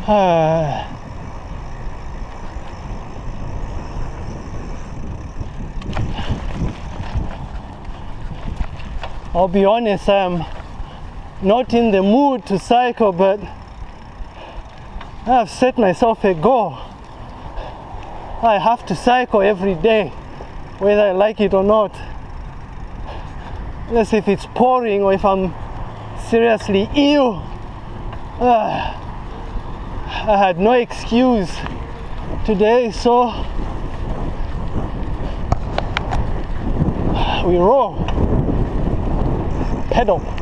I'll be honest, I'm not in the mood to cycle, but I've set myself a goal. I have to cycle every day, whether I like it or not. Unless if it's pouring or if I'm seriously ill. I had no excuse today, so we roll. Pedal.